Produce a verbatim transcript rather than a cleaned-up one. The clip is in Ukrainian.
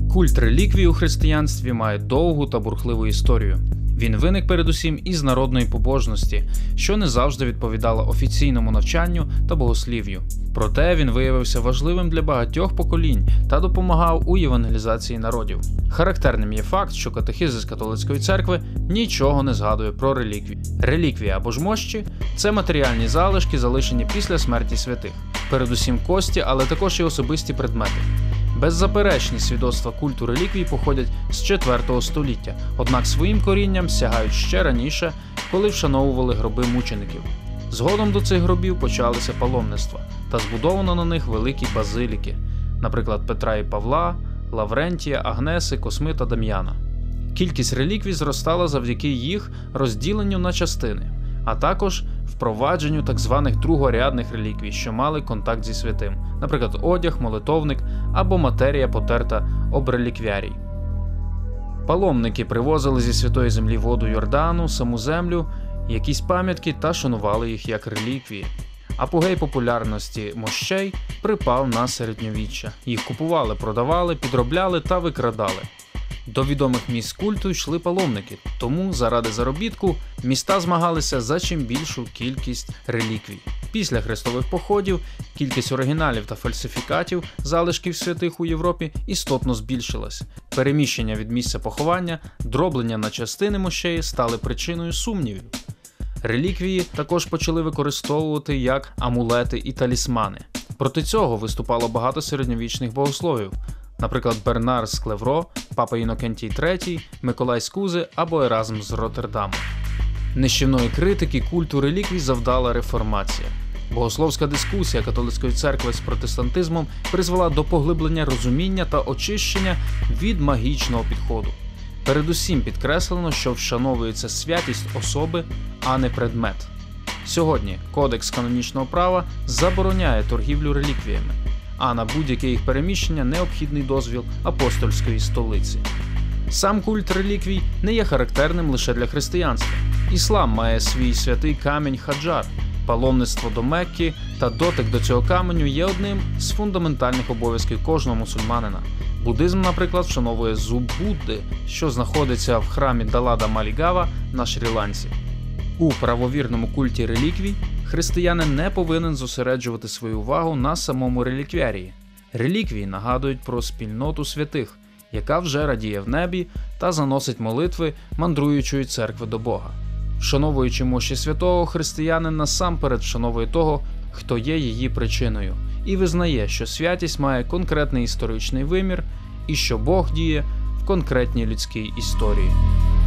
Культ реліквій у християнстві має довгу та бурхливу історію. Він виник передусім із народної побожності, що не завжди відповідала офіційному навчанню та богослів'ю. Проте він виявився важливим для багатьох поколінь та допомагав у євангелізації народів. Характерним є факт, що катехизис католицької церкви нічого не згадує про реліквії. Реліквії або ж мощі – це матеріальні залишки, залишені після смерті святих. Передусім кості, але також і особисті предмети. Беззаперечні свідоцтва культу реліквій походять з четвертого століття, однак своїм корінням сягають ще раніше, коли вшановували гроби мучеників. Згодом до цих гробів почалися паломництва, та збудовано на них великі базиліки, наприклад, Петра і Павла, Лаврентія, Агнеси, Косми та Дам'яна. Кількість реліквій зростала завдяки їх розділенню на частини, а також впровадженню так званих другорядних реліквій, що мали контакт зі святим, наприклад, одяг, молитовник або матерія потерта об реліквіарій. Паломники привозили зі святої землі воду Йордану, саму землю, якісь пам'ятки та шанували їх як реліквії. Апогей популярності мощей припав на середньовіччя. Їх купували, продавали, підробляли та викрадали. До відомих місць культу йшли паломники, тому заради заробітку міста змагалися за чим більшу кількість реліквій. Після хрестових походів кількість оригіналів та фальсифікатів залишків святих у Європі істотно збільшилась. Переміщення від місця поховання, дроблення на частини мощей стали причиною сумнівів. Реліквії також почали використовувати як амулети і талісмани. Проти цього виступало багато середньовічних богословів, наприклад, Бернар з Клевро, Папа Інокентій третій, Миколай з Кузи або Еразм з Роттердаму. Нищівної критики культу реліквій завдала реформація. Богословська дискусія католицької церкви з протестантизмом призвела до поглиблення розуміння та очищення від магічного підходу. Передусім підкреслено, що вшановується святість особи, а не предмет. Сьогодні Кодекс канонічного права забороняє торгівлю реліквіями, а на будь-яке їх переміщення необхідний дозвіл апостольської столиці. Сам культ реліквій не є характерним лише для християнства. Іслам має свій святий камінь Хаджар. Паломництво до Мекки та дотик до цього каменю є одним з фундаментальних обов'язків кожного мусульманина. Буддизм, наприклад, вшановує зуб Будди, що знаходиться в храмі Далада Малігава на Шрі-Ланці. У правовірному культі реліквій християнин не повинен зосереджувати свою увагу на самому реліквіарії. Реліквії нагадують про спільноту святих, яка вже радіє в небі та заносить молитви мандруючої церкви до Бога. Вшановуючи мощі святого, християнин насамперед вшановує того, хто є її причиною, і визнає, що святість має конкретний історичний вимір і що Бог діє в конкретній людській історії.